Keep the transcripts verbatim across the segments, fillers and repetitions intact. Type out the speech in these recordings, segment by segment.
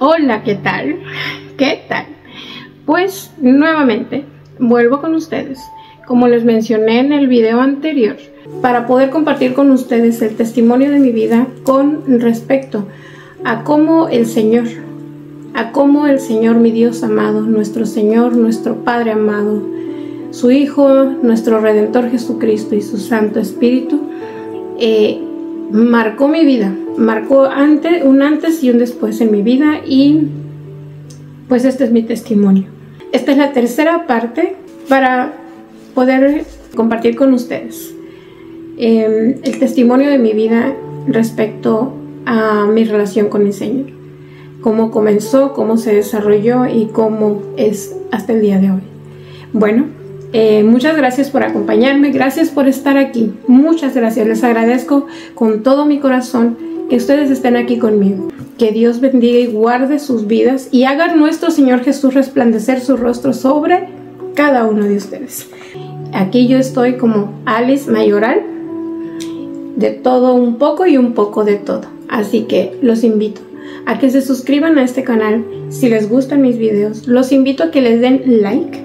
Hola, ¿qué tal? ¿Qué tal? Pues nuevamente vuelvo con ustedes, como les mencioné en el video anterior, para poder compartir con ustedes el testimonio de mi vida con respecto a cómo el Señor, a cómo el Señor, mi Dios amado, nuestro Señor, nuestro Padre amado, su Hijo, nuestro Redentor Jesucristo y su Santo Espíritu, eh, marcó mi vida, marcó antes, un antes y un después en mi vida, y pues este es mi testimonio. Esta es la tercera parte para poder compartir con ustedes eh, el testimonio de mi vida respecto a mi relación con el Señor, cómo comenzó, cómo se desarrolló y cómo es hasta el día de hoy. Bueno, Eh, muchas gracias por acompañarme, gracias por estar aquí, muchas gracias, les agradezco con todo mi corazón que ustedes estén aquí conmigo. Que Dios bendiga y guarde sus vidas y haga nuestro Señor Jesús resplandecer su rostro sobre cada uno de ustedes. Aquí yo estoy como Alice Mayoral, de todo un poco y un poco de todo, así que los invito a que se suscriban a este canal si les gustan mis videos, los invito a que les den like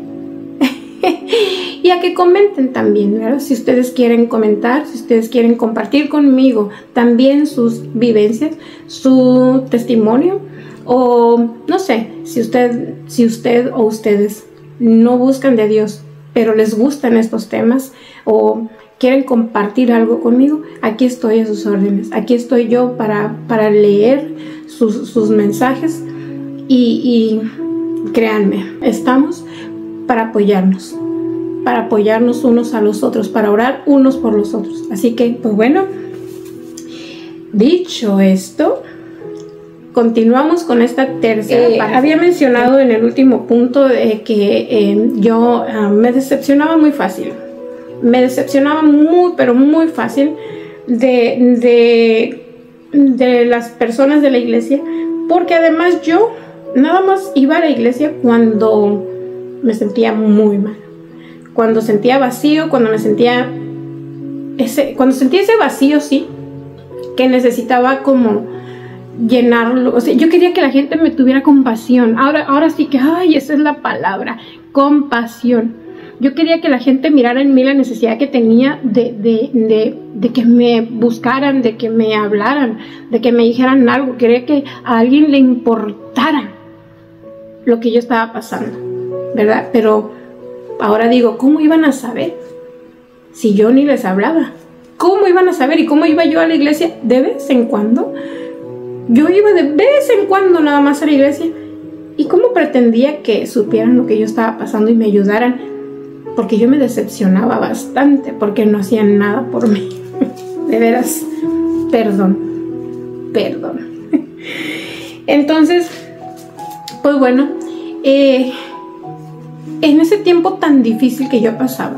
y a que comenten también, ¿verdad? Si ustedes quieren comentar, si ustedes quieren compartir conmigo también sus vivencias, su testimonio, o no sé, si usted, si usted o ustedes no buscan de Dios, pero les gustan estos temas o quieren compartir algo conmigo, aquí estoy a sus órdenes. Aquí estoy yo para, para leer sus, sus mensajes y, y créanme, estamos para apoyarnos, para apoyarnos unos a los otros, para orar unos por los otros. Así que, pues bueno, dicho esto, continuamos con esta tercera eh, parte. Había mencionado en el último punto de que eh, yo uh, me decepcionaba muy fácil. Me decepcionaba muy, pero muy fácil de, de, de las personas de la iglesia, porque además yo nada más iba a la iglesia cuando me sentía muy mal, cuando sentía vacío, cuando me sentía ese, cuando sentía ese vacío, sí, que necesitaba como llenarlo. O sea, yo quería que la gente me tuviera compasión. Ahora, ahora sí que, ay, esa es la palabra, compasión. Yo quería que la gente mirara en mí la necesidad que tenía de, de, de, de que me buscaran, de que me hablaran, de que me dijeran algo. Quería que a alguien le importara lo que yo estaba pasando, ¿verdad? Pero ahora digo, ¿cómo iban a saber si yo ni les hablaba? ¿Cómo iban a saber? ¿Y cómo iba yo a la iglesia de vez en cuando? Yo iba de vez en cuando nada más a la iglesia. ¿Y cómo pretendía que supieran lo que yo estaba pasando y me ayudaran? Porque yo me decepcionaba bastante, porque no hacían nada por mí. De veras, perdón, perdón. Entonces, pues bueno, eh, en ese tiempo tan difícil que yo pasaba,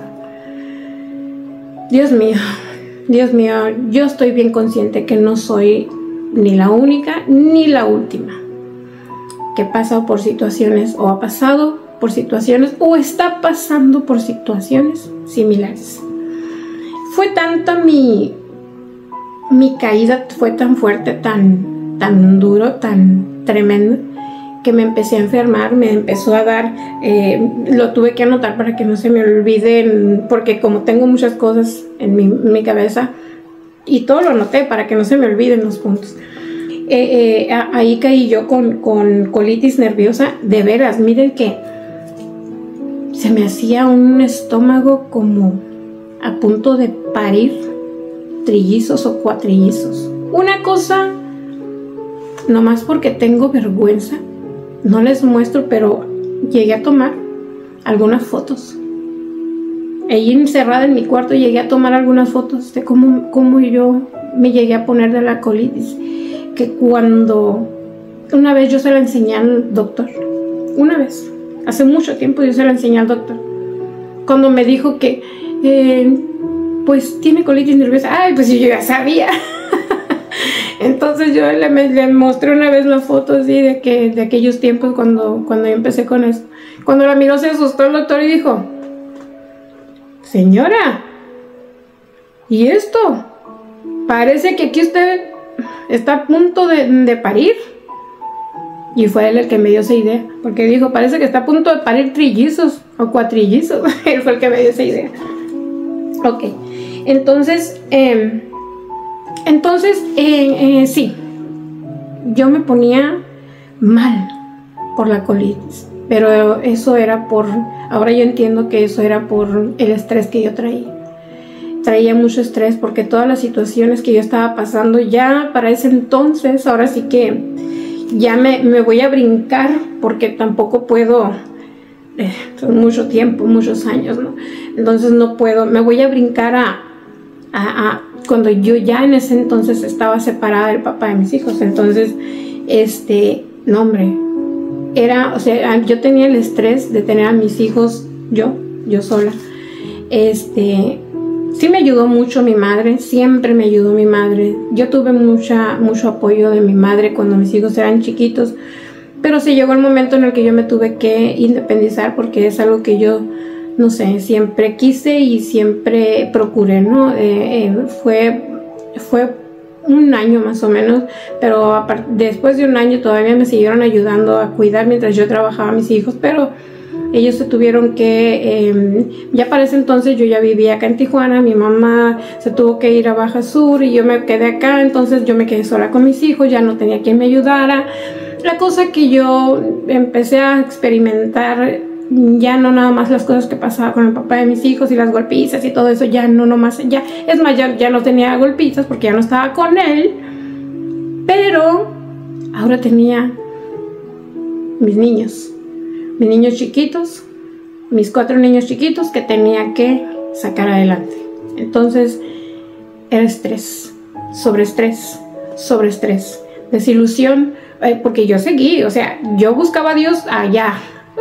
Dios mío, Dios mío, yo estoy bien consciente que no soy ni la única ni la última que ha pasado por situaciones o ha pasado por situaciones o está pasando por situaciones similares. Fue tanta mi, mi caída, fue tan fuerte, tan, tan duro, tan tremendo, que me empecé a enfermar, me empezó a dar, eh, lo tuve que anotar para que no se me olviden, porque como tengo muchas cosas en mi, en mi cabeza, y todo lo anoté para que no se me olviden los puntos. Eh, eh, ahí caí yo con, con colitis nerviosa, de veras, miren que se me hacía un estómago como a punto de parir trillizos o cuatrillizos. Una cosa, nomás porque tengo vergüenza, no les muestro, pero llegué a tomar algunas fotos. Allí encerrada en mi cuarto llegué a tomar algunas fotos de cómo, cómo yo me llegué a poner de la colitis. Que cuando una vez yo se la enseñé al doctor, una vez, hace mucho tiempo yo se la enseñé al doctor, cuando me dijo que eh, pues tiene colitis nerviosa. Ay, pues yo ya sabía. Entonces yo le, le mostré una vez la foto así de, que, de aquellos tiempos cuando, cuando yo empecé con eso. Cuando la miró se asustó el doctor y dijo: señora, ¿y esto? Parece que aquí usted está a punto de, de parir. Y fue él el que me dio esa idea, porque dijo, parece que está a punto de parir trillizos o cuatrillizos. Él fue el que me dio esa idea. Ok, entonces, eh, entonces, eh, eh, sí, yo me ponía mal por la colitis, pero eso era por, ahora yo entiendo que eso era por el estrés que yo traía. Traía mucho estrés porque todas las situaciones que yo estaba pasando ya para ese entonces, ahora sí que ya me, me voy a brincar porque tampoco puedo, eh, son mucho tiempo, muchos años, ¿no? Entonces no puedo, me voy a brincar a, a, a cuando yo ya en ese entonces estaba separada del papá de mis hijos. Entonces, este, no hombre, era, o sea, yo tenía el estrés de tener a mis hijos yo, yo sola. Este, sí me ayudó mucho mi madre, siempre me ayudó mi madre. Yo tuve mucha, mucho apoyo de mi madre cuando mis hijos eran chiquitos, pero sí llegó el momento en el que yo me tuve que independizar porque es algo que yo, no sé, siempre quise y siempre procuré, ¿no? Eh, eh, fue, fue un año más o menos, pero a después de un año todavía me siguieron ayudando a cuidar mientras yo trabajaba a mis hijos, pero ellos se tuvieron que, eh, ya para ese entonces yo ya vivía acá en Tijuana, mi mamá se tuvo que ir a Baja Sur y yo me quedé acá, entonces yo me quedé sola con mis hijos, ya no tenía quien me ayudara. La cosa que yo empecé a experimentar, ya no nada más las cosas que pasaba con el papá de mis hijos y las golpizas y todo eso, ya no nomás, ya, es más, ya, ya no tenía golpizas porque ya no estaba con él, pero ahora tenía mis niños. Mis niños chiquitos, mis cuatro niños chiquitos que tenía que sacar adelante. Entonces, era estrés, sobre estrés, sobre estrés, desilusión, eh, porque yo seguí, o sea, yo buscaba a Dios allá.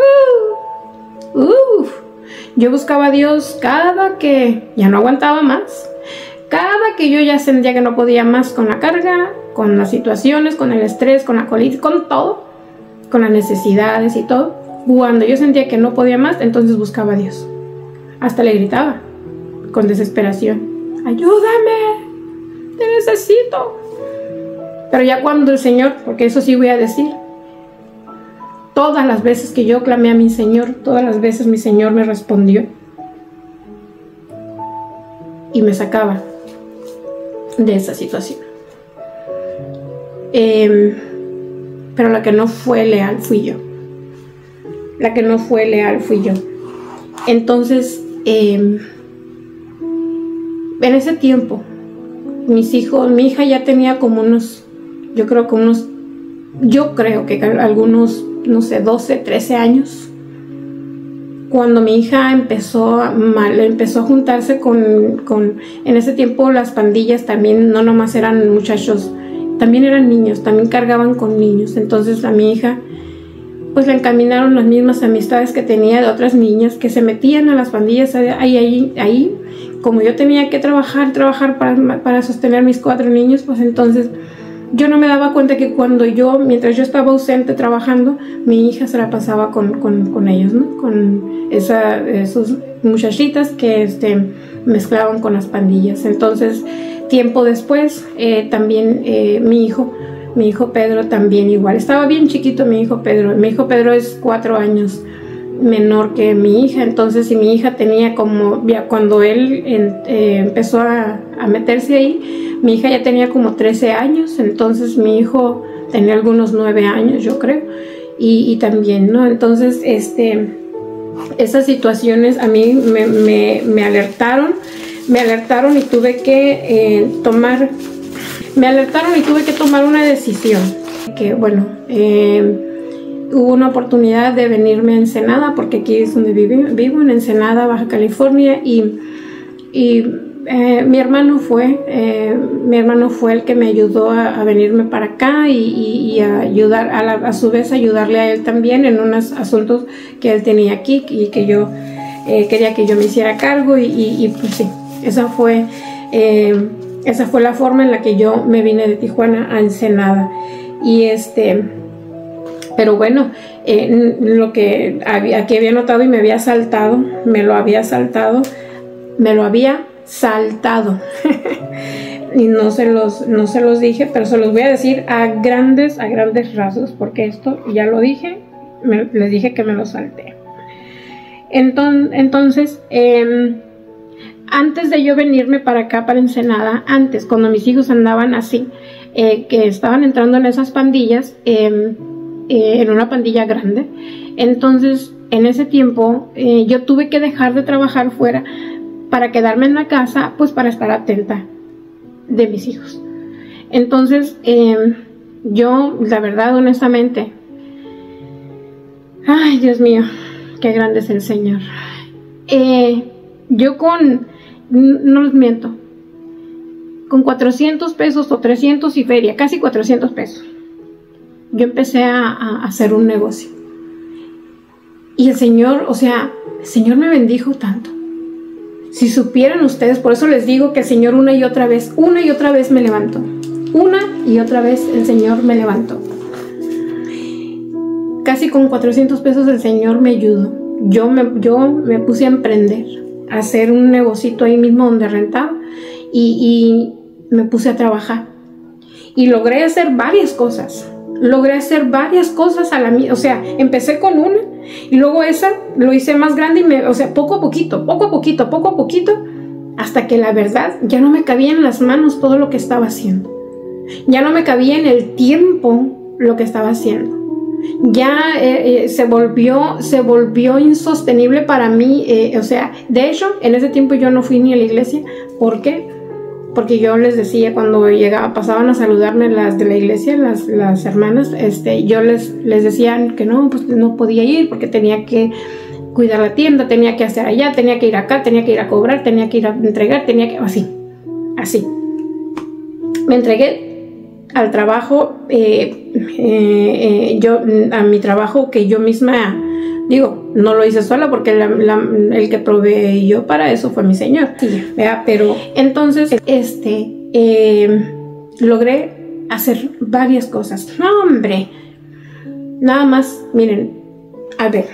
Uh, uh, yo buscaba a Dios cada que ya no aguantaba más, cada que yo ya sentía que no podía más con la carga, con las situaciones, con el estrés, con la colitis, con todo, con las necesidades y todo. Cuando yo sentía que no podía más, entonces buscaba a Dios. Hasta le gritaba, con desesperación, ¡ayúdame! ¡Te necesito! Pero ya cuando el Señor, porque eso sí voy a decir, todas las veces que yo clamé a mi Señor, todas las veces mi Señor me respondió. Y me sacaba de esa situación. Eh, pero la que no fue leal fui yo. La que no fue leal fui yo. Entonces, eh, en ese tiempo, mis hijos, mi hija ya tenía como unos, yo creo que unos, yo creo que algunos, no sé, doce, trece años. Cuando mi hija empezó a, mal, empezó a juntarse con, con, en ese tiempo las pandillas también, no nomás eran muchachos, también eran niños, también cargaban con niños. Entonces a mi hija, pues le encaminaron las mismas amistades que tenía de otras niñas que se metían a las pandillas ahí, ahí, ahí. Como yo tenía que trabajar, trabajar para, para sostener mis cuatro niños, pues entonces yo no me daba cuenta que cuando yo, mientras yo estaba ausente trabajando, mi hija se la pasaba con, con, con ellos, ¿no? Con esa, esos muchachitas que este, mezclaban con las pandillas. Entonces, tiempo después, eh, también eh, mi hijo... Mi hijo Pedro también igual. Estaba bien chiquito mi hijo Pedro. Mi hijo Pedro es cuatro años menor que mi hija. Entonces, si mi hija tenía como... Ya cuando él en, eh, empezó a, a meterse ahí, mi hija ya tenía como trece años. Entonces, mi hijo tenía algunos nueve años, yo creo. Y, y también, ¿no? Entonces, este, esas situaciones a mí me, me, me alertaron. Me alertaron y tuve que eh, tomar... Me alertaron y tuve que tomar una decisión. Que bueno, eh, hubo una oportunidad de venirme a Ensenada, porque aquí es donde vivo, vivo en Ensenada, Baja California, y, y eh, mi hermano fue, eh, mi hermano fue el que me ayudó a, a venirme para acá y, y, y a ayudar, a, la, a su vez ayudarle a él también en unos asuntos que él tenía aquí y que yo eh, quería que yo me hiciera cargo y, y, y pues sí, esa fue... Eh, Esa fue la forma en la que yo me vine de Tijuana a Ensenada. Y este, pero bueno, eh, lo que había, aquí había notado y me había saltado, me lo había saltado, me lo había saltado. y no se los, no se los dije, pero se los voy a decir a grandes, a grandes rasgos, porque esto ya lo dije, me, les dije que me lo salté. Entonces, entonces eh, antes de yo venirme para acá, para Ensenada, antes, cuando mis hijos andaban así, eh, que estaban entrando en esas pandillas, eh, eh, en una pandilla grande, entonces en ese tiempo eh, yo tuve que dejar de trabajar fuera para quedarme en la casa, pues para estar atenta de mis hijos. Entonces eh, yo, la verdad, honestamente, ay, Dios mío, qué grande es el Señor. Eh, yo con, no les miento, con cuatrocientos pesos o trescientos y feria, casi cuatrocientos pesos, yo empecé a, a hacer un negocio. Y el Señor, o sea, el Señor me bendijo tanto. Si supieran ustedes, por eso les digo que el Señor una y otra vez, una y otra vez me levantó. Una y otra vez el Señor me levantó. Casi con cuatrocientos pesos el Señor me ayudó. Yo me, yo me puse a emprender, a hacer un negocito ahí mismo donde rentaba y, y me puse a trabajar. Y logré hacer varias cosas. Logré hacer varias cosas a la misma, o sea, empecé con una y luego esa lo hice más grande y me, o sea, poco a poquito, poco a poquito, poco a poquito, hasta que la verdad ya no me cabía en las manos todo lo que estaba haciendo. Ya no me cabía en el tiempo lo que estaba haciendo. Ya eh, eh, se volvió, se volvió insostenible para mí, eh, o sea, de hecho, en ese tiempo yo no fui ni a la iglesia. ¿Por qué? Porque yo les decía, cuando llegaba, pasaban a saludarme las de la iglesia, las, las hermanas, este, yo les, les decía que no, pues no podía ir porque tenía que cuidar la tienda, tenía que hacer allá, tenía que ir acá, tenía que ir a cobrar, tenía que ir a entregar, tenía que, así, así. Me entregué al trabajo, eh, eh, eh, yo, a mi trabajo que yo misma, digo, no lo hice sola porque la, la, el que proveí yo para eso fue mi Señor, ¿verdad? Pero entonces, este, eh, logré hacer varias cosas. No, hombre, nada más, miren, a ver,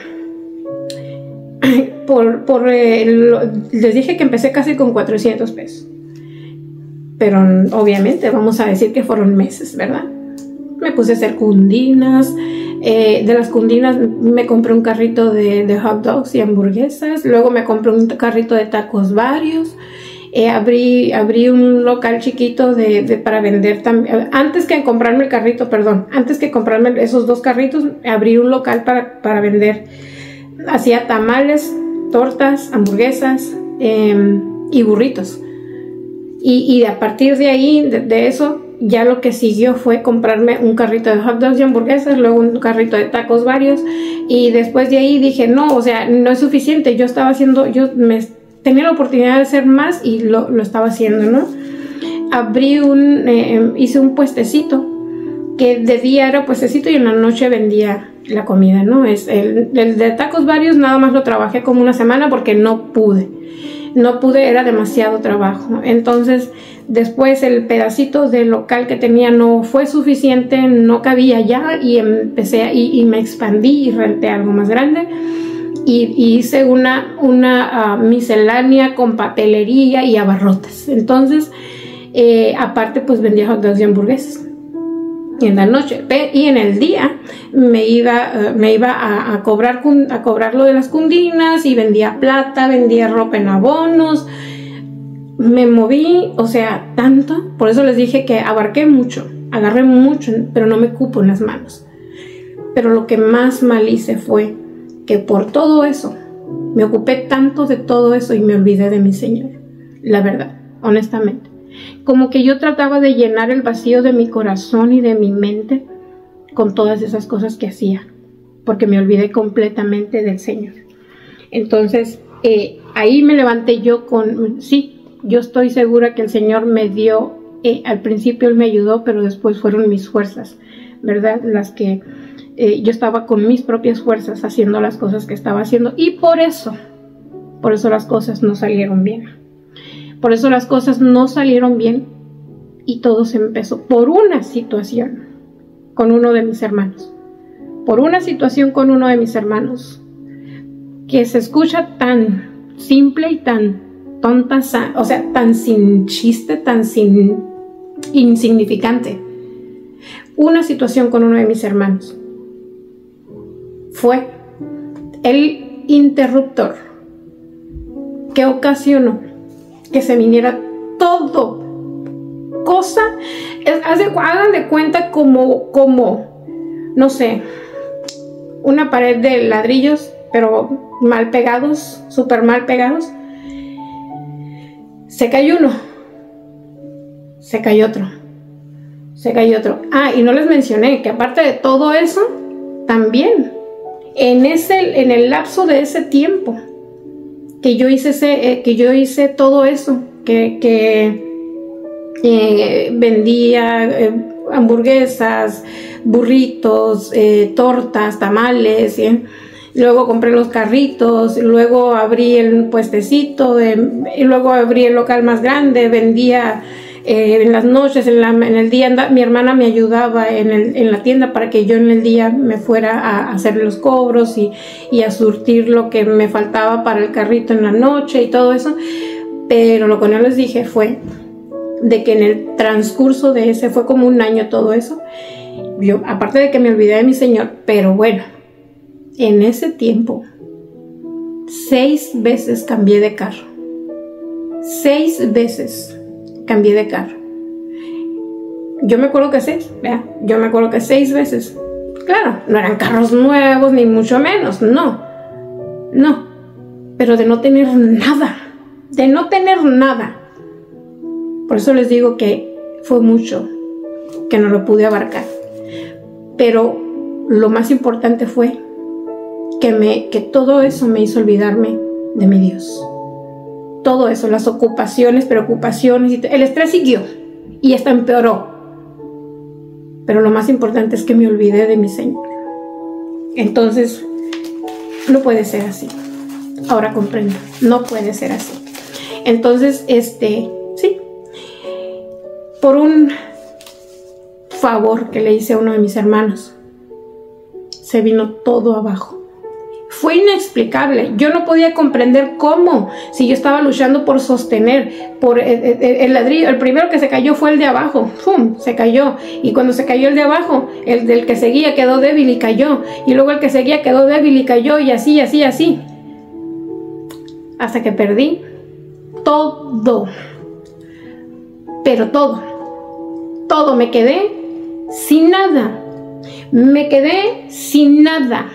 por, por eh, lo, les dije que empecé casi con cuatrocientos pesos, pero obviamente vamos a decir que fueron meses, ¿verdad? Me puse a hacer cundinas. Eh, de las cundinas me compré un carrito de, de hot dogs y hamburguesas. Luego me compré un carrito de tacos varios. Eh, abrí, abrí un local chiquito de, de, para vender también. Antes que comprarme el carrito, perdón, antes que comprarme esos dos carritos, abrí un local para, para vender. Hacía tamales, tortas, hamburguesas eh, y burritos. Y, y a partir de ahí, de, de eso, ya lo que siguió fue comprarme un carrito de hot dogs y hamburguesas, luego un carrito de tacos varios, y después de ahí dije, no, o sea, no es suficiente. Yo estaba haciendo, yo me, tenía la oportunidad de hacer más y lo, lo estaba haciendo, ¿no? Abrí un, eh, hice un puestecito, que de día era puestecito y en la noche vendía la comida, ¿no? Es el, el de tacos varios nada más lo trabajé como una semana porque no pude. No pude, era demasiado trabajo. Entonces, después el pedacito del local que tenía no fue suficiente, no cabía ya y empecé y, y me expandí y renté algo más grande. Y, y hice una, una uh, miscelánea con papelería y abarrotes. Entonces, eh, aparte, pues vendía hot dogs y hamburguesas en la noche, y en el día me iba, uh, me iba a, a, cobrar, a cobrar lo de las cundinas y vendía plata, vendía ropa en abonos. Me moví, o sea, tanto, por eso les dije que abarqué mucho, agarré mucho, pero no me cupo en las manos. Pero lo que más mal hice fue que por todo eso, me ocupé tanto de todo eso y me olvidé de mi Señor, la verdad, honestamente. Como que yo trataba de llenar el vacío de mi corazón y de mi mente con todas esas cosas que hacía, porque me olvidé completamente del Señor. Entonces, eh, ahí me levanté yo con, sí, yo estoy segura que el Señor me dio, eh, al principio Él me ayudó, pero después fueron mis fuerzas, ¿verdad? Las que eh, yo estaba con mis propias fuerzas haciendo las cosas que estaba haciendo, y por eso, por eso las cosas no salieron bien. Por eso las cosas no salieron bien y todo se empezó por una situación con uno de mis hermanos. Por una situación con uno de mis hermanos que se escucha tan simple y tan tonta, o sea, tan sin chiste, tan sin insignificante. Una situación con uno de mis hermanos fue el interruptor que ocasionó que se viniera todo, cosa, es, hagan de cuenta como, como, no sé, una pared de ladrillos, pero mal pegados, súper mal pegados. Se cayó uno, se cayó otro, se cayó otro. Ah, y no les mencioné que aparte de todo eso, también en, ese, en el lapso de ese tiempo que yo hice, ese, eh, que yo hice todo eso, que, que eh, vendía eh, hamburguesas, burritos, eh, tortas, tamales, ¿eh? Luego compré los carritos, luego abrí el puestecito, de, y luego abrí el local más grande, vendía eh, en las noches, en, la, en el día, mi hermana me ayudaba en, el, en la tienda para que yo en el día me fuera a hacer los cobros y, y a surtir lo que me faltaba para el carrito en la noche y todo eso. Pero lo que no les dije fue de que en el transcurso de ese, fue como un año todo eso, yo, aparte de que me olvidé de mi Señor, pero bueno, en ese tiempo, seis veces cambié de carro. Seis veces cambié de carro. Yo me acuerdo que seis, ¿verdad? Yo me acuerdo que seis veces. Claro, no eran carros nuevos, ni mucho menos, no. No. Pero de no tener nada. De no tener nada. Por eso les digo que fue mucho, que no lo pude abarcar. Pero lo más importante fue Que, me, que todo eso me hizo olvidarme de mi Dios. Todo eso, las ocupaciones, preocupaciones, y el estrés siguió y hasta empeoró. Pero lo más importante es que me olvidé de mi Señor. Entonces, no puede ser así. Ahora comprendo, no puede ser así. Entonces, este, sí, por un favor que le hice a uno de mis hermanos, se vino todo abajo. Fue inexplicable. Yo no podía comprender cómo, si yo estaba luchando por sostener, por el, el, el ladrillo, el primero que se cayó fue el de abajo, ¡pum!, se cayó, y cuando se cayó el de abajo, el del que seguía quedó débil y cayó, y luego el que seguía quedó débil y cayó, y así, así, así, hasta que perdí todo, pero todo, todo, me quedé sin nada, me quedé sin nada.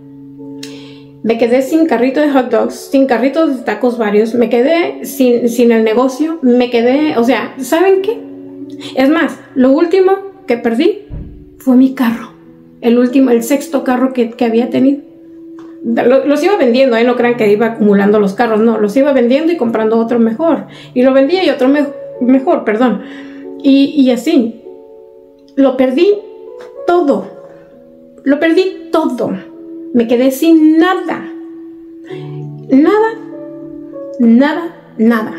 Me quedé sin carrito de hot dogs, sin carritos de tacos varios, me quedé sin, sin el negocio, me quedé, o sea, ¿saben qué? Es más, lo último que perdí fue mi carro, el último, el sexto carro que, que había tenido. Los, los iba vendiendo, ¿eh? No crean que iba acumulando los carros, no, los iba vendiendo y comprando otro mejor, y lo vendía y otro me, mejor, perdón, y, y así, lo perdí todo, lo perdí todo. Me quedé sin nada, nada, nada, nada.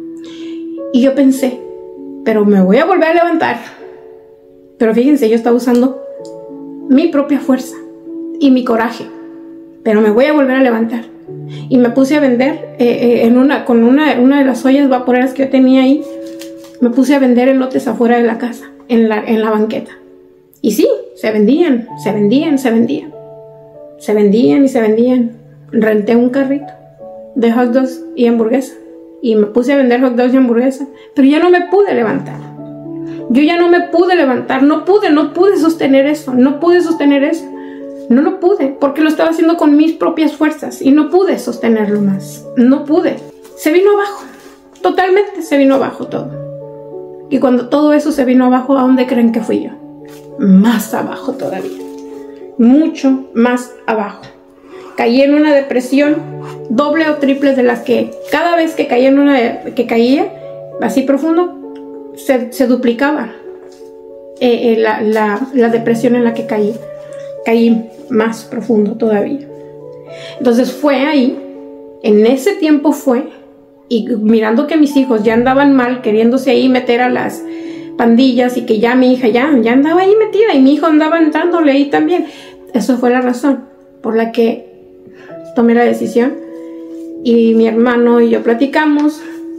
Y yo pensé, pero me voy a volver a levantar. Pero fíjense, yo estaba usando mi propia fuerza y mi coraje. Pero me voy a volver a levantar. Y me puse a vender eh, eh, en una, con una, una de las ollas vaporeras que yo tenía ahí. Me puse a vender elotes afuera de la casa, en la, en la banqueta. Y sí, se vendían, se vendían, se vendían. Se vendían y se vendían. Renté un carrito de hot dogs y hamburguesa. Y me puse a vender hot dogs y hamburguesa. Pero ya no me pude levantar. Yo ya no me pude levantar. No pude, no pude sostener eso. No pude sostener eso. No lo pude. Porque lo estaba haciendo con mis propias fuerzas. Y no pude sostenerlo más. No pude. Se vino abajo. Totalmente se vino abajo todo. Y cuando todo eso se vino abajo, ¿a dónde creen que fui yo? Más abajo todavía. Mucho más abajo. Caí en una depresión doble o triple de las que cada vez que caía en una que caía así profundo se, se duplicaba eh, eh, la, la, la depresión en la que caí. Caí más profundo todavía. Entonces fue ahí, en ese tiempo fue, y mirando que mis hijos ya andaban mal, queriéndose ahí meter a las pandillas y que ya mi hija ya, ya andaba ahí metida y mi hijo andaba entrándole ahí también. Eso fue la razón por la que tomé la decisión y mi hermano y yo platicamos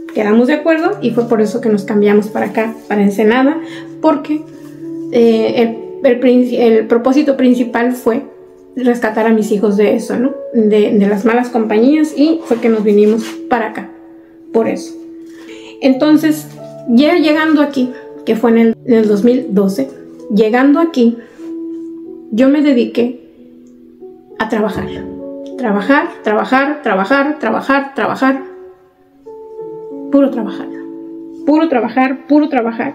quedamos de acuerdo y fue por eso que nos cambiamos para acá, para Ensenada, porque eh, el, el, el propósito principal fue rescatar a mis hijos de eso, ¿no? De, de las malas compañías, y fue que nos vinimos para acá, por eso. Entonces, ya llegando aquí, que fue en el, en el dos mil doce, llegando aquí, yo me dediqué a trabajar. Trabajar, trabajar, trabajar, trabajar, trabajar. Puro trabajar. Puro trabajar, puro trabajar.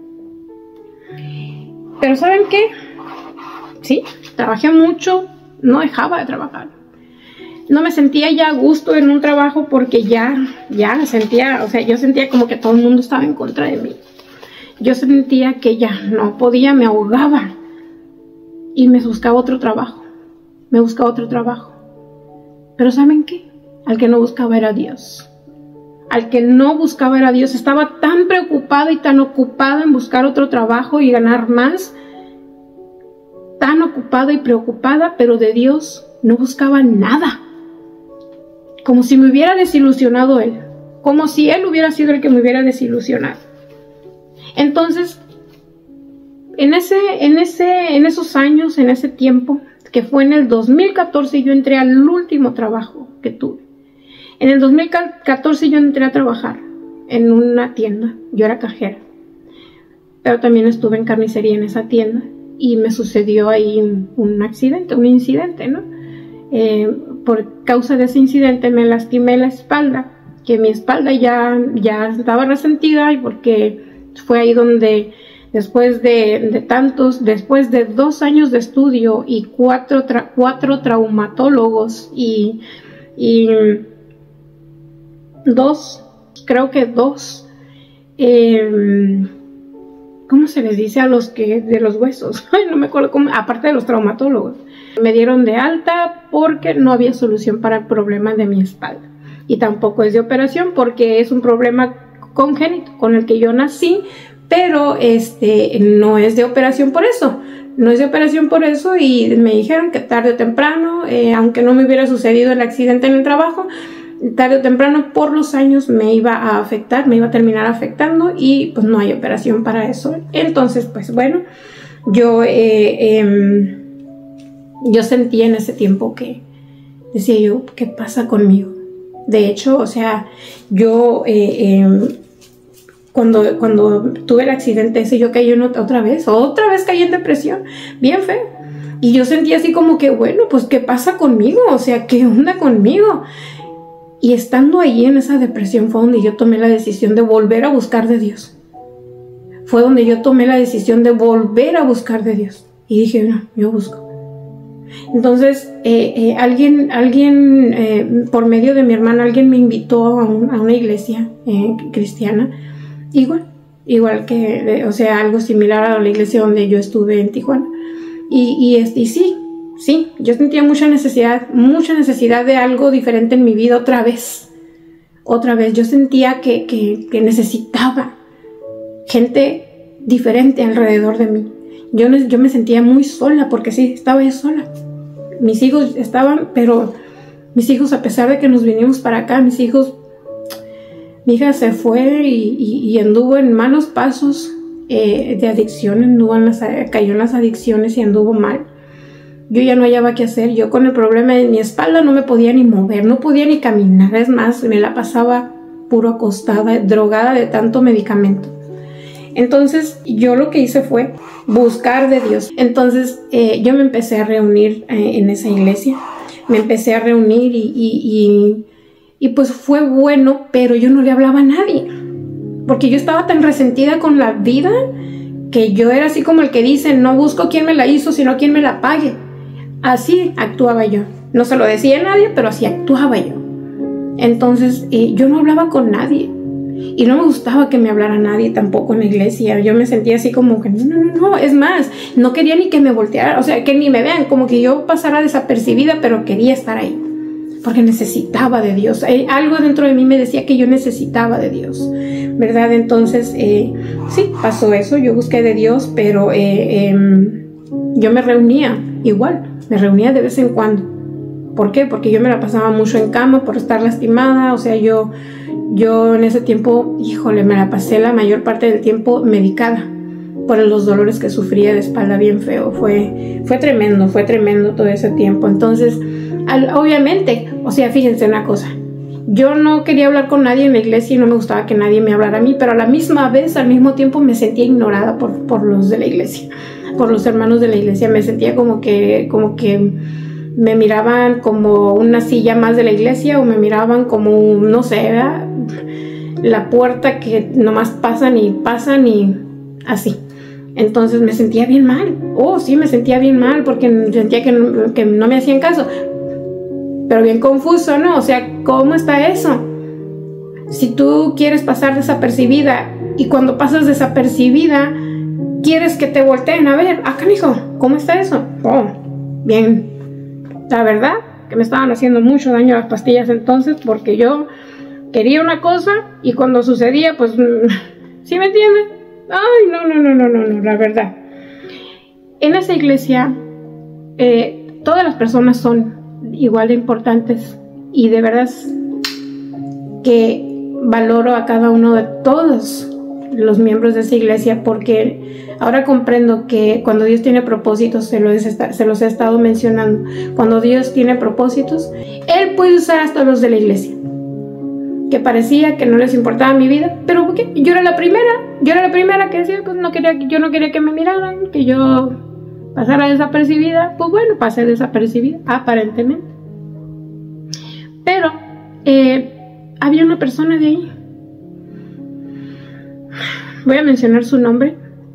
Pero ¿saben qué? Sí, trabajé mucho, no dejaba de trabajar. No me sentía ya a gusto en un trabajo porque ya, ya sentía, o sea, yo sentía como que todo el mundo estaba en contra de mí. Yo sentía que ya no podía, me ahogaba. Y me buscaba otro trabajo. Me buscaba otro trabajo. Pero ¿saben qué? Al que no buscaba era Dios. Al que no buscaba era Dios. Estaba tan preocupada y tan ocupada en buscar otro trabajo y ganar más. Tan ocupada y preocupada, pero de Dios no buscaba nada. Como si me hubiera desilusionado Él. Como si Él hubiera sido el que me hubiera desilusionado. Entonces, en, ese, en, ese, en esos años, en ese tiempo, que fue en el dos mil catorce, yo entré al último trabajo que tuve. En el dos mil catorce yo entré a trabajar en una tienda. Yo era cajera. Pero también estuve en carnicería en esa tienda. Y me sucedió ahí un, un accidente, un incidente, ¿no? Eh, por causa de ese incidente me lastimé la espalda. Que mi espalda ya, ya estaba resentida, y porque fue ahí donde... Después de, de tantos, después de dos años de estudio y cuatro, tra, cuatro traumatólogos y, y dos, creo que dos, eh, ¿cómo se les dice a los que, de los huesos? Ay, no me acuerdo cómo, aparte de los traumatólogos. Me dieron de alta porque no había solución para el problema de mi espalda. Y tampoco es de operación porque es un problema congénito con el que yo nací, pero este no es de operación por eso, no es de operación por eso, y me dijeron que tarde o temprano, eh, aunque no me hubiera sucedido el accidente en el trabajo, tarde o temprano por los años me iba a afectar, me iba a terminar afectando, y pues no hay operación para eso. Entonces, pues bueno, yo, eh, eh, yo sentí en ese tiempo que decía yo, ¿qué pasa conmigo? De hecho, o sea, yo... Eh, eh, Cuando, cuando tuve el accidente ese, yo caí en otra, otra vez, otra vez caí en depresión, bien feo. Y yo sentía así como que, bueno, pues, ¿qué pasa conmigo? O sea, ¿qué onda conmigo? Y estando ahí en esa depresión fue donde yo tomé la decisión de volver a buscar de Dios. Fue donde yo tomé la decisión de volver a buscar de Dios. Y dije, no, yo busco. Entonces, eh, eh, alguien, alguien eh, por medio de mi hermana, alguien me invitó a, un, a una iglesia eh, cristiana. Igual, igual que, o sea, algo similar a la iglesia donde yo estuve en Tijuana. Y, y, y sí, sí, yo sentía mucha necesidad, mucha necesidad de algo diferente en mi vida otra vez. Otra vez, yo sentía que, que, que necesitaba gente diferente alrededor de mí. Yo, yo me sentía muy sola, porque sí, estaba yo sola. Mis hijos estaban, pero mis hijos, a pesar de que nos vinimos para acá, mis hijos... Mi hija se fue y, y, y anduvo en malos pasos eh, de adicción, anduvo en las, cayó en las adicciones y anduvo mal. Yo ya no hallaba qué hacer. Yo con el problema de mi espalda no me podía ni mover, no podía ni caminar. Es más, me la pasaba puro acostada, drogada de tanto medicamento. Entonces yo lo que hice fue buscar de Dios. Entonces eh, yo me empecé a reunir eh, en esa iglesia. Me empecé a reunir y... y, y Y pues fue bueno, pero yo no le hablaba a nadie. Porque yo estaba tan resentida con la vida que yo era así como el que dice, no busco quién me la hizo, sino quién me la pague. Así actuaba yo. No se lo decía a nadie, pero así actuaba yo. Entonces eh, yo no hablaba con nadie. Y no me gustaba que me hablara nadie tampoco en la iglesia. Yo me sentía así como que no, no, no, no. Es más, no quería ni que me volteara, o sea, que ni me vean, como que yo pasara desapercibida, pero quería estar ahí. Porque necesitaba de Dios. Eh, algo dentro de mí me decía que yo necesitaba de Dios, ¿verdad? Entonces, eh, sí, pasó eso. Yo busqué de Dios, pero eh, eh, yo me reunía igual. Me reunía de vez en cuando. ¿Por qué? Porque yo me la pasaba mucho en cama por estar lastimada. O sea, yo, yo en ese tiempo, híjole, me la pasé la mayor parte del tiempo medicada por los dolores que sufría de espalda bien feo. Fue, fue tremendo, fue tremendo todo ese tiempo. Entonces, al, obviamente, o sea, fíjense una cosa. Yo no quería hablar con nadie en la iglesia y no me gustaba que nadie me hablara a mí, pero a la misma vez, al mismo tiempo, me sentía ignorada por, por los de la iglesia, por los hermanos de la iglesia. Me sentía como que, como que me miraban como una silla más de la iglesia, o me miraban como, no sé, ¿verdad? La puerta que nomás pasan y pasan y así. Entonces me sentía bien mal. Oh, sí, me sentía bien mal porque sentía que no, que no me hacían caso. Pero bien confuso, ¿no? O sea, ¿cómo está eso? Si tú quieres pasar desapercibida y cuando pasas desapercibida quieres que te volteen a ver, ah, canijo, ¿cómo está eso? Oh, bien. La verdad que me estaban haciendo mucho daño las pastillas entonces, porque yo quería una cosa y cuando sucedía, pues, ¿sí me entienden? Ay, no, no, no, no, no, no, la verdad. En esa iglesia, eh, todas las personas son igual de importantes y de verdad que valoro a cada uno de todos los miembros de esa iglesia, porque ahora comprendo que cuando Dios tiene propósitos, se los, está, se los he estado mencionando, cuando Dios tiene propósitos, Él puede usar hasta los de la iglesia, que parecía que no les importaba mi vida, pero ¿por qué? Yo era la primera, yo era la primera que decía, pues no quería, yo no quería que me miraran, que yo pasara desapercibida. Pues bueno, pasé desapercibida, aparentemente. Pero eh, había una persona de ahí, voy a mencionar su nombre,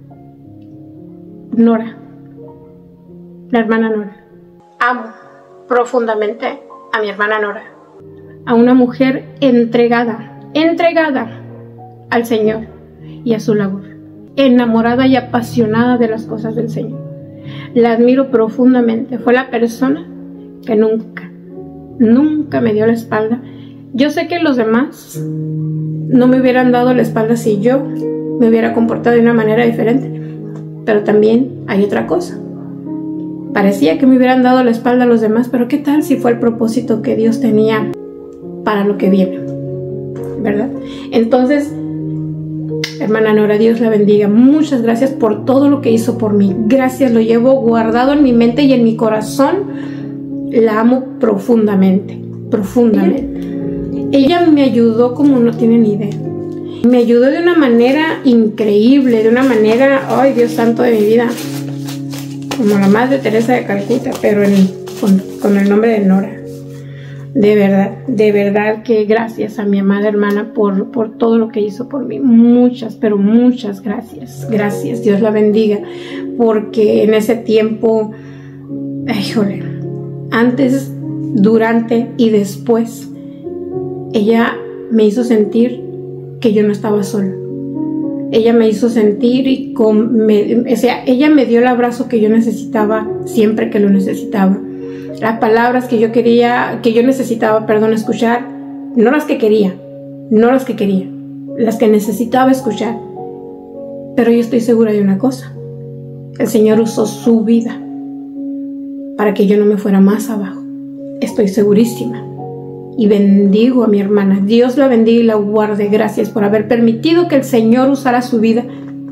Nora, la hermana Nora. Amo profundamente a mi hermana Nora, a una mujer entregada, entregada al Señor y a su labor, enamorada y apasionada de las cosas del Señor. La admiro profundamente. Fue la persona que nunca, nunca me dio la espalda. Yo sé que los demás no me hubieran dado la espalda si yo me hubiera comportado de una manera diferente, pero también hay otra cosa. Parecía que me hubieran dado la espalda a los demás, pero ¿qué tal si fue el propósito que Dios tenía para lo que viene? ¿Verdad? Entonces, hermana Nora, Dios la bendiga. Muchas gracias por todo lo que hizo por mí. Gracias, lo llevo guardado en mi mente y en mi corazón. La amo profundamente, profundamente. Ella me ayudó como no tienen idea. Me ayudó de una manera increíble, de una manera, ay Dios santo de mi vida, como la Madre Teresa de Calcuta, pero en, con, con el nombre de Nora. De verdad, de verdad que gracias a mi amada hermana por, por todo lo que hizo por mí. Muchas, pero muchas gracias. Gracias, Dios la bendiga. Porque en ese tiempo, ay, joder, antes, durante y después, ella me hizo sentir que yo no estaba sola. Ella me hizo sentir y con, me, o sea, ella me dio el abrazo que yo necesitaba siempre que lo necesitaba. Las palabras que yo quería, que yo necesitaba, perdón, escuchar, no las que quería, no las que quería, las que necesitaba escuchar. Pero yo estoy segura de una cosa: el Señor usó su vida para que yo no me fuera más abajo. Estoy segurísima. Y bendigo a mi hermana. Dios la bendiga y la guarde. Gracias por haber permitido que el Señor usara su vida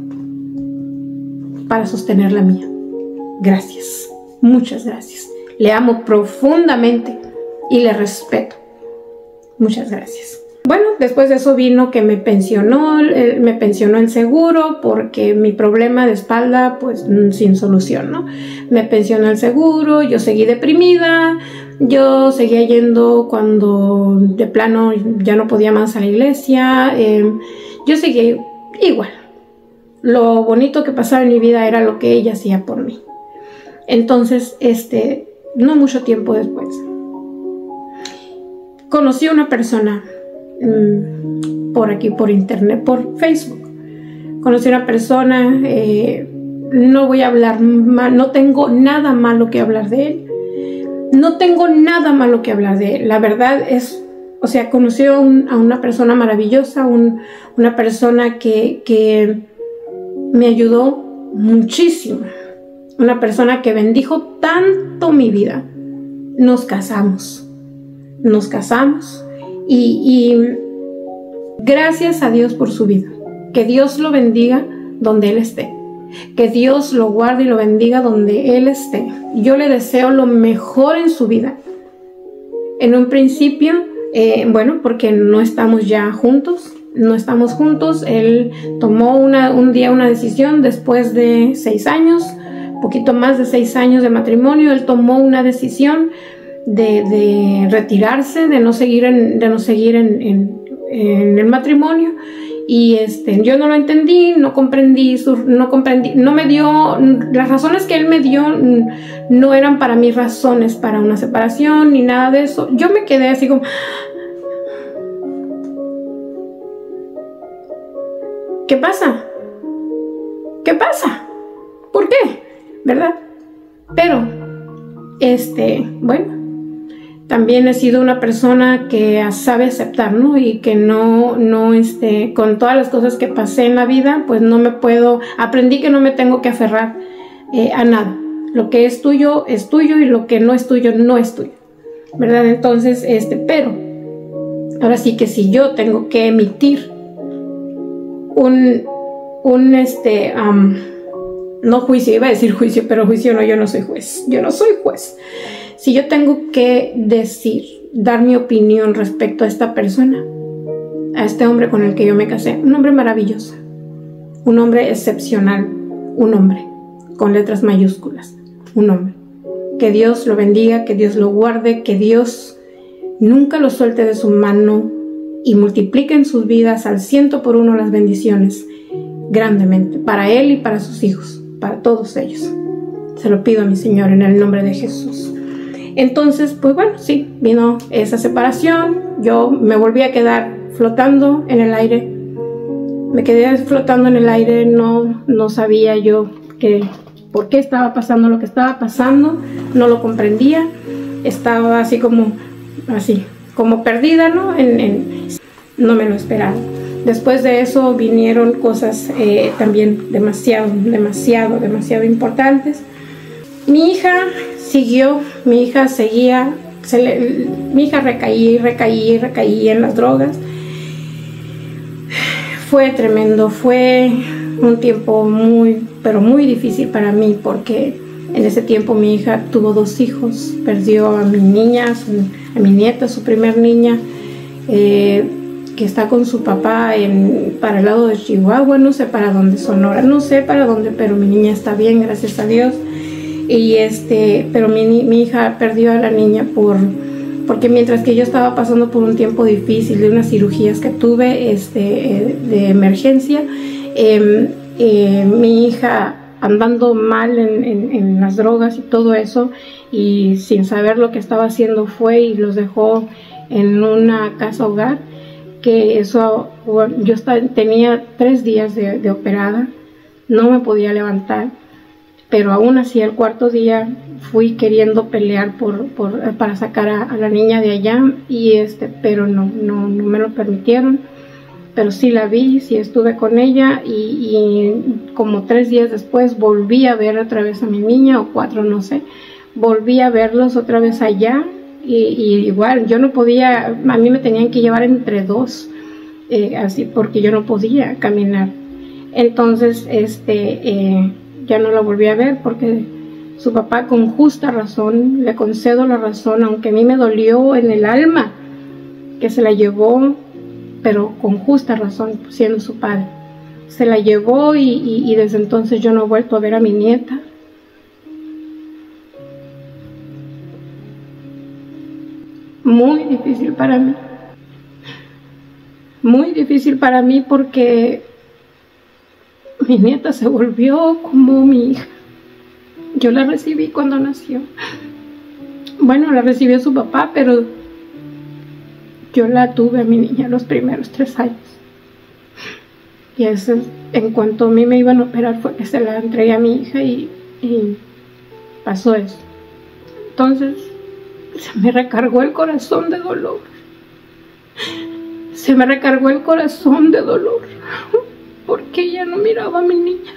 para sostener la mía. Gracias. Muchas gracias. Le amo profundamente y le respeto. Muchas gracias. Bueno, después de eso vino que me pensionó, eh, me pensionó el seguro porque mi problema de espalda, pues sin solución, ¿no? Me pensionó el seguro, yo seguí deprimida, yo seguía yendo cuando de plano ya no podía más a la iglesia, eh, yo seguía igual. Lo bonito que pasaba en mi vida era lo que ella hacía por mí. Entonces, este, no mucho tiempo después, conocí a una persona mmm, por aquí, por internet, por Facebook. Conocí a una persona, eh, no voy a hablar mal, no tengo nada malo que hablar de él. No tengo nada malo que hablar de él. La verdad es, o sea, conocí a, un, a una persona maravillosa, un, una persona que, que me ayudó muchísimo. Una persona que bendijo tanto mi vida. Nos casamos. Nos casamos. Y, y Gracias a Dios por su vida. Que Dios lo bendiga donde Él esté. Que Dios lo guarde y lo bendiga donde Él esté. Yo le deseo lo mejor en su vida. En un principio, eh, bueno, porque no estamos ya juntos, no estamos juntos. Él tomó una, un día una decisión después de seis años, poquito más de seis años de matrimonio. Él tomó una decisión de, de retirarse, de no seguir en, de no seguir en, en, en el matrimonio. Y este, yo no lo entendí, no comprendí, su, no comprendí, no me dio, las razones que él me dio no eran para mí razones para una separación ni nada de eso. Yo me quedé así como, ¿qué pasa? ¿Qué pasa? ¿Por qué? ¿Verdad? Pero, este, bueno, también he sido una persona que sabe aceptar, ¿no? Y que no, no, este, con todas las cosas que pasé en la vida, pues no me puedo, aprendí que no me tengo que aferrar eh, a nada. Lo que es tuyo, es tuyo, y lo que no es tuyo, no es tuyo, ¿verdad? Entonces, este, pero, ahora sí que si yo tengo que emitir un, un, este, um, no juicio, iba a decir juicio, pero juicio no, yo no soy juez, yo no soy juez. Si yo tengo que decir, dar mi opinión respecto a esta persona, a este hombre con el que yo me casé, un hombre maravilloso, un hombre excepcional, un hombre con letras mayúsculas, un hombre. Que Dios lo bendiga, que Dios lo guarde, que Dios nunca lo suelte de su mano y multiplique en sus vidas al ciento por uno las bendiciones grandemente, para él y para sus hijos, para todos ellos. Se lo pido a mi Señor en el nombre de Jesús. Entonces, pues bueno, sí, vino esa separación. Yo me volví a quedar flotando en el aire. Me quedé flotando en el aire. No, no sabía yo que, por qué estaba pasando lo que estaba pasando. No lo comprendía. Estaba así como, así, como perdida, ¿no? En, en, no me lo esperaba. Después de eso vinieron cosas eh, también demasiado, demasiado, demasiado importantes. Mi hija siguió, mi hija seguía, se le, mi hija recaía y recaía y recaía en las drogas. Fue tremendo, fue un tiempo muy, pero muy difícil para mí, porque en ese tiempo mi hija tuvo dos hijos, perdió a mi niña, su, a mi nieta, su primer niña, eh, que está con su papá en, para el lado de Chihuahua, no sé para dónde, Sonora, no sé para dónde, pero mi niña está bien, gracias a Dios. Y este, pero mi, mi hija perdió a la niña por, porque mientras que yo estaba pasando por un tiempo difícil de unas cirugías que tuve este, eh, de emergencia, eh, eh, mi hija andando mal en, en, en las drogas y todo eso, y sin saber lo que estaba haciendo, fue y los dejó en una casa hogar, que eso, bueno, yo estaba, tenía tres días de, de operada, no me podía levantar. Pero aún así el cuarto día fui queriendo pelear por, por, para sacar a, a la niña de allá, y este, pero no, no, no me lo permitieron. Pero sí la vi, sí estuve con ella, y, y como tres días después volví a ver otra vez a mi niña, o cuatro, no sé. Volví a verlos otra vez allá, y, y igual yo no podía, a mí me tenían que llevar entre dos, eh, así, porque yo no podía caminar. Entonces, este... Eh, ya no la volví a ver, porque su papá, con justa razón, le concedo la razón, aunque a mí me dolió en el alma que se la llevó, pero con justa razón, siendo su padre. Se la llevó y, y, y desde entonces yo no he vuelto a ver a mi nieta. Muy difícil para mí. Muy difícil para mí, porque mi nieta se volvió como mi hija. Yo la recibí cuando nació. Bueno, la recibió su papá, pero yo la tuve a mi niña los primeros tres años. Y eso, en cuanto a mí me iban a operar, fue que se la entregué a mi hija, y, y pasó eso. Entonces, se me recargó el corazón de dolor. Se me recargó el corazón de dolor. Porque ella no miraba a mi niña.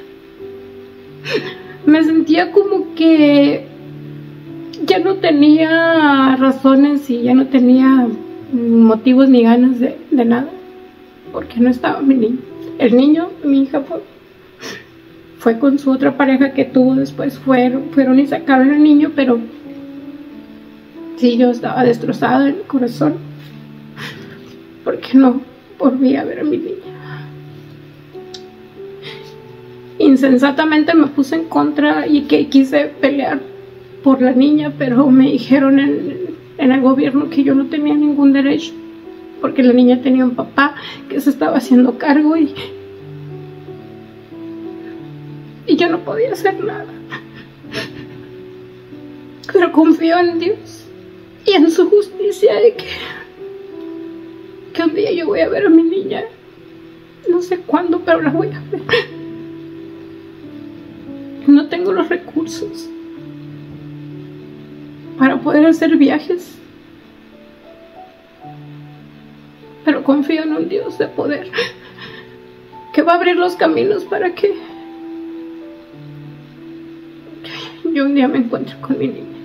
Me sentía como que ya no tenía razones y ya no tenía motivos ni ganas de, de nada. porque no estaba mi niño. El niño, mi hija fue, fue con su otra pareja que tuvo después, fueron, fueron y sacaron al niño, pero sí, yo estaba destrozada en mi corazón, porque no volví a ver a mi niña. Insensatamente me puse en contra y que quise pelear por la niña, pero me dijeron en, en el gobierno que yo no tenía ningún derecho, porque la niña tenía un papá que se estaba haciendo cargo y, y yo no podía hacer nada. Pero confío en Dios y en su justicia de que, que un día yo voy a ver a mi niña. No sé cuándo, pero la voy a ver. No tengo los recursos para poder hacer viajes, pero confío en un Dios de poder que va a abrir los caminos para que yo un día me encuentre con mi niña.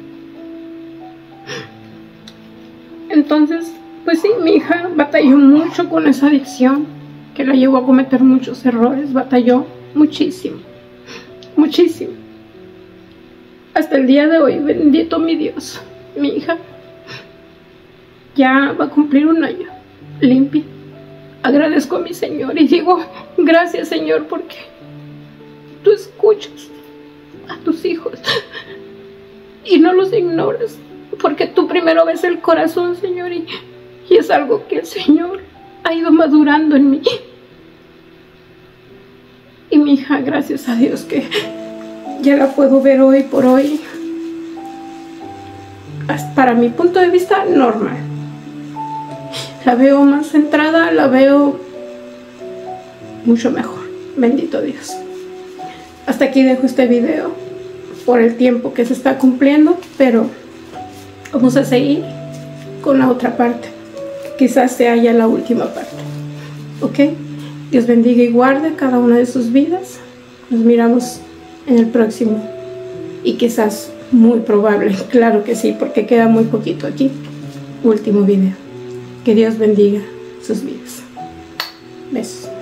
Entonces, pues sí, mi hija batalló mucho con esa adicción que la llevó a cometer muchos errores, batalló muchísimo, muchísimo. Hasta el día de hoy, bendito mi Dios, mi hija ya va a cumplir un año limpia. Agradezco a mi Señor y digo, gracias Señor, porque tú escuchas a tus hijos y no los ignoras, porque tú primero ves el corazón, Señor, y, y es algo que el Señor ha ido madurando en mí. Y mi hija, gracias a Dios que ya la puedo ver hoy por hoy, para mi punto de vista, normal. La veo más centrada, la veo mucho mejor. Bendito Dios. Hasta aquí dejo este video por el tiempo que se está cumpliendo, pero vamos a seguir con la otra parte. Quizás sea ya la última parte. ¿Ok? Dios bendiga y guarde cada una de sus vidas. Nos miramos en el próximo. Y quizás, muy probable, claro que sí, porque queda muy poquito aquí. Último video. Que Dios bendiga sus vidas. Besos.